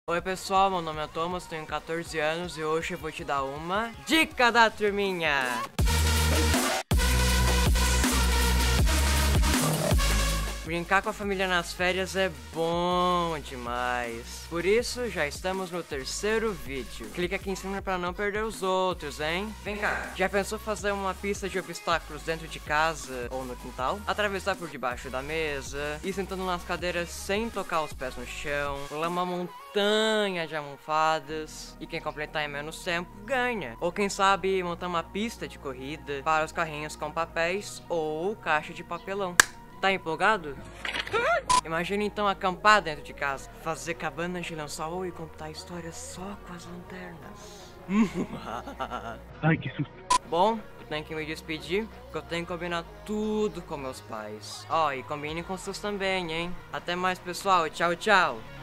Oi pessoal, meu nome é Thomas, tenho 14 anos e hoje eu vou te dar uma dica da turminha! Brincar com a família nas férias é bom demais. Por isso, já estamos no terceiro vídeo. Clica aqui em cima para não perder os outros, hein? Vem cá, já pensou fazer uma pista de obstáculos dentro de casa ou no quintal? Atravessar por debaixo da mesa, ir sentando nas cadeiras sem tocar os pés no chão, pular uma montanha de almofadas, e quem completar em menos tempo ganha. Ou quem sabe montar uma pista de corrida para os carrinhos com papéis ou caixa de papelão. Tá empolgado? Imagina então acampar dentro de casa, fazer cabanas de lençol e contar histórias só com as lanternas. Ai, que susto. Bom, eu tenho que me despedir, porque eu tenho que combinar tudo com meus pais. Ó, e combine com os seus também, hein? Até mais, pessoal. Tchau, tchau.